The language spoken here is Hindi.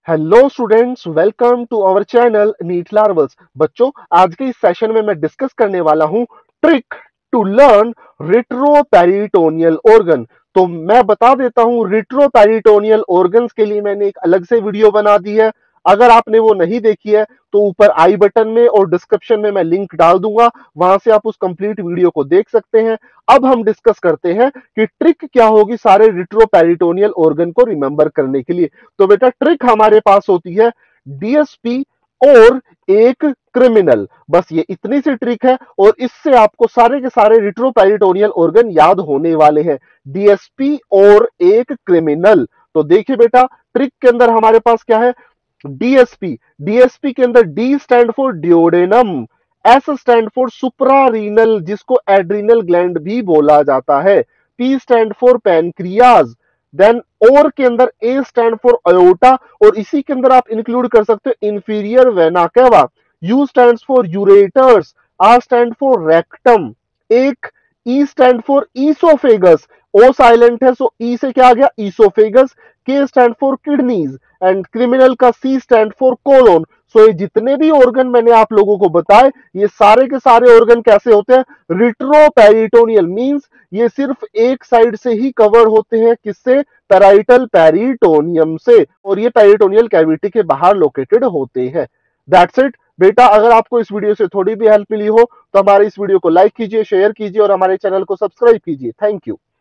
Hello students, welcome to our channel NEET larvals. बच्चों, आज के इस सेशन में मैं डिस्कस करने वाला हूं trick to learn retroperitoneal organ. तो मैं बता देता हूं, रिट्रोपेरिटोनियल ऑर्गन्स के लिए मैंने एक अलग से वीडियो बना दी है। अगर आपने वो नहीं देखी है तो ऊपर आई बटन में और डिस्क्रिप्शन में मैं लिंक डाल दूंगा, वहां से आप उस कंप्लीट वीडियो को देख सकते हैं। अब हम डिस्कस करते हैं कि ट्रिक क्या होगी सारे रिट्रोपेरिटोनियल ऑर्गन को रिमेंबर करने के लिए। तो बेटा, ट्रिक हमारे पास होती है डीएसपी और एक क्रिमिनल। बस ये इतनी सी ट्रिक है और इससे आपको सारे के सारे रिट्रोपेरिटोनियल ऑर्गन याद होने वाले हैं। डीएसपी और एक क्रिमिनल। तो देखिए बेटा, ट्रिक के अंदर हमारे पास क्या है? डीएसपी। डीएसपी के अंदर D stand for duodenum, S stand for suprarenal जिसको एड्रिनल ग्लैंड भी बोला जाता है, P stand for pancreas, then और के अंदर ए स्टैंड फॉर अयोटा और इसी के अंदर आप इंक्लूड कर सकते हो inferior vena cava, U stand for ureters, R stand for rectum, एक E stand for esophagus, O silent है सो ई से क्या आ गया? Esophagus, K stand for kidneys and criminal का C stand for colon. So ये जितने भी ऑर्गन मैंने आप लोगों को बताए, ये सारे के सारे ऑर्गन कैसे होते हैं? रिट्रोपेरिटोनियल मींस ये सिर्फ एक साइड से ही कवर होते हैं। किससे? पैराइटल पेरिटोनियम से। और ये पेरिटोनियल कैविटी के बाहर लोकेटेड होते हैं। दैट्स इट बेटा। अगर आपको इस वीडियो से थोड़ी भी हेल्प मिली हो तो हमारे इस वीडियो को लाइक कीजिए, शेयर कीजिए और हमारे चैनल को सब्सक्राइब कीजिए। Thank you.